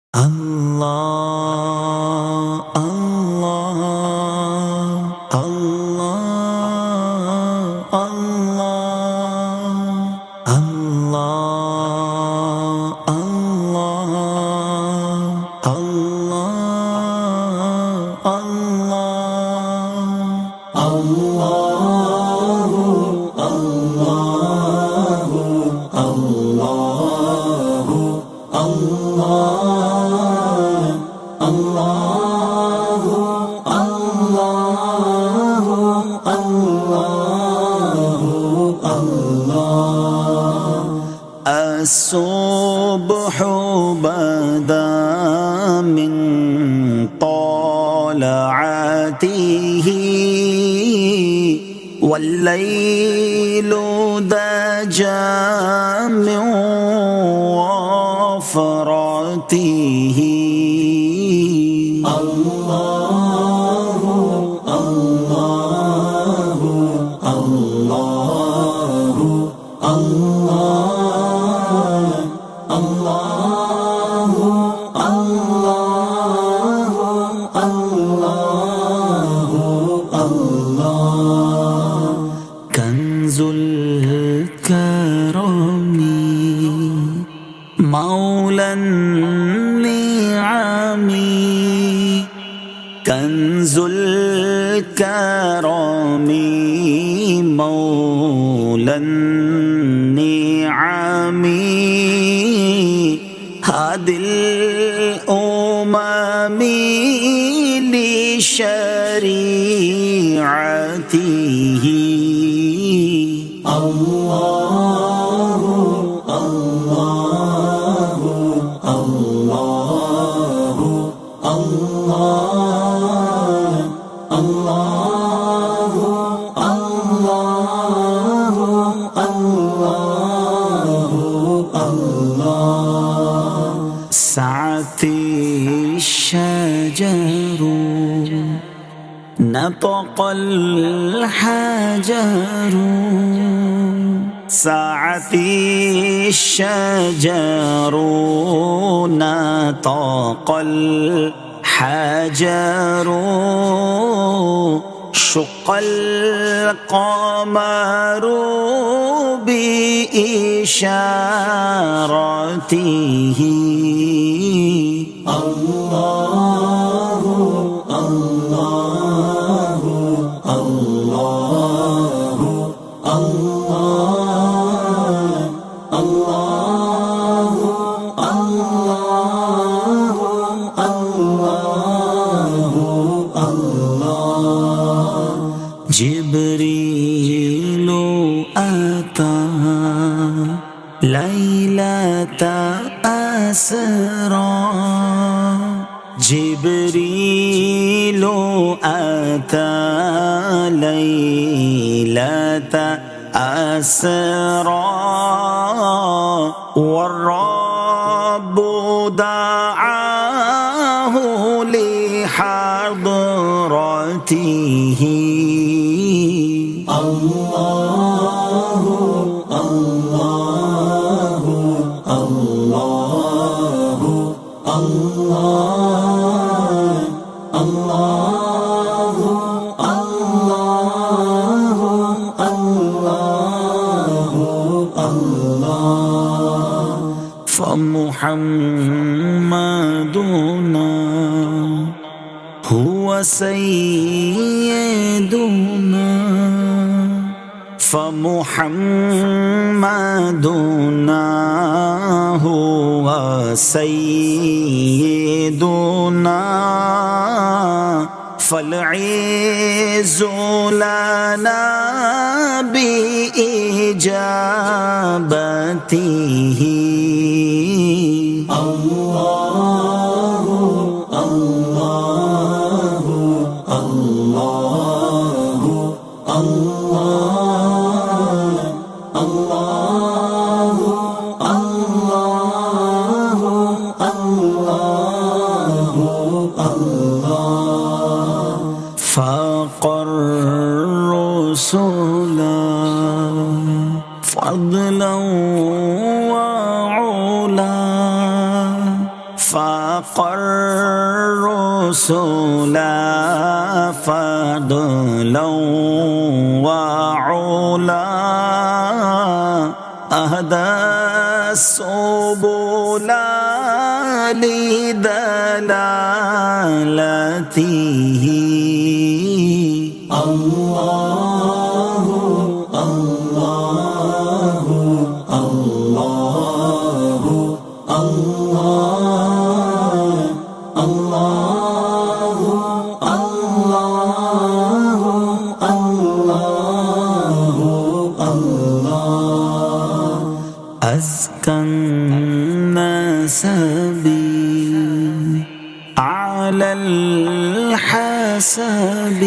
الله الله الله الله الله الله الله الصبح بدا من طلعته والليل دجى من وفرته الله الله الله الله الله الله الله الله كنز الكرم مولى النعم كنز الكرم مولى النعم هادي الأمم لشريعته الله الله الله الله الله الله الله سعت الشجر نطق الحجر سعت الشجر نطق الحجر شق القمر بإشارته الله الله الله الله الله الله الله جبريل أتى ليلة أسرى جبريل أتى ليلة أسرى والرب دعاه لحضرته الله الله الله الله الله الله الله فمحمدنا هو سيدنا فمحمدنا هو سيدنا فالعز لنا بإجابته الله الله الله الله الله الله الله الله فاق الرسل فضلا وعلا فاق الرسل فضلا وعلا أهدى السبل لدلالته الله الله الله الله الله الله الله أزكى الناس بي على الحسب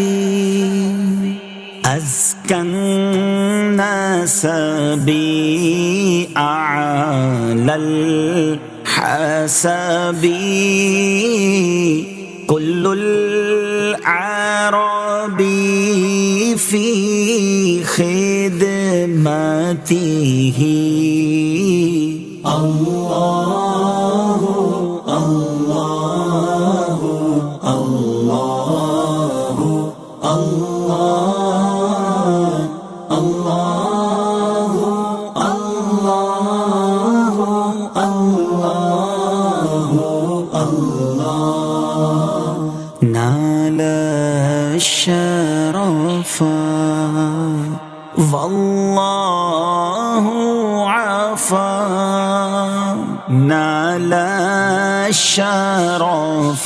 أزكى الناس بي على الحسب كل العرب في خدمته الله الله الله الله الله الله الله نال الشرف والله عفا نال الشرف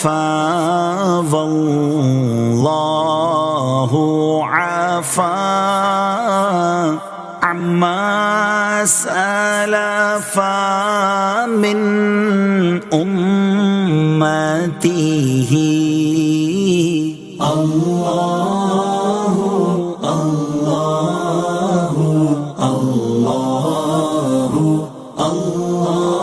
والله عفا عما سلف من أمته الله الله الله الله